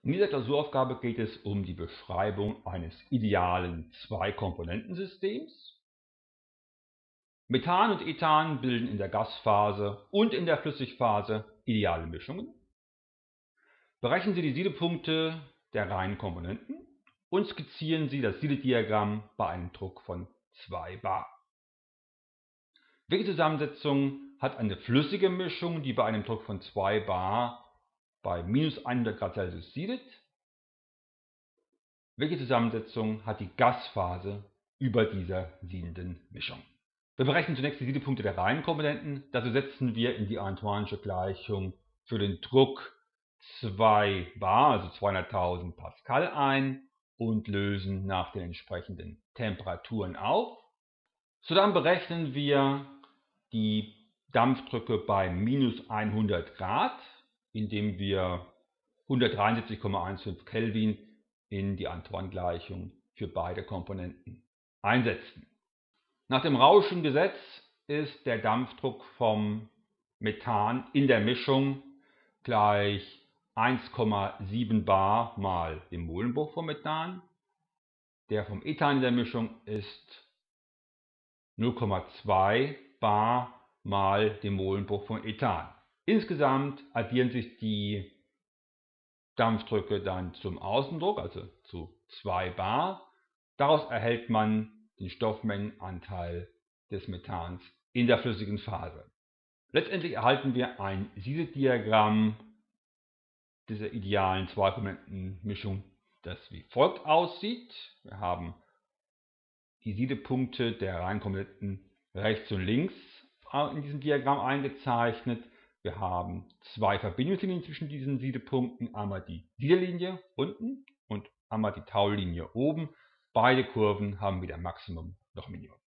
In dieser Klausuraufgabe geht es um die Beschreibung eines idealen Zwei-Komponenten-Systems. Methan und Ethan bilden in der Gasphase und in der Flüssigphase ideale Mischungen. Berechnen Sie die Siedepunkte der reinen Komponenten und skizzieren Sie das Siedediagramm bei einem Druck von 2 bar. Welche Zusammensetzung hat eine flüssige Mischung, die bei einem Druck von 2 bar bei minus 100 Grad Celsius siedet? Welche Zusammensetzung hat die Gasphase über dieser siedenden Mischung? Wir berechnen zunächst die Siedepunkte der reinen Komponenten. Dazu setzen wir in die Antoinesche Gleichung für den Druck 2 bar, also 200.000 Pascal ein und lösen nach den entsprechenden Temperaturen auf. Sodann berechnen wir die Dampfdrücke bei minus 100 Grad, indem wir 173,15 Kelvin in die Antoine-Gleichung für beide Komponenten einsetzen. Nach dem Rauschen Gesetz ist der Dampfdruck vom Methan in der Mischung gleich 1,7 bar mal dem Molenbruch vom Methan. Der vom Ethan in der Mischung ist 0,2 bar mal dem Molenbruch von Ethan. Insgesamt addieren sich die Dampfdrücke dann zum Außendruck, also zu 2 bar. Daraus erhält man den Stoffmengenanteil des Methans in der flüssigen Phase. Letztendlich erhalten wir ein Siedediagramm dieser idealen Zwei-Komponenten-Mischung, das wie folgt aussieht. Wir haben die Siedepunkte der reinen Komponenten rechts und links in diesem Diagramm eingezeichnet. Wir haben zwei Verbindungslinien zwischen diesen Siedepunkten, einmal die Siederlinie unten und einmal die Taullinie oben. Beide Kurven haben weder Maximum noch Minimum.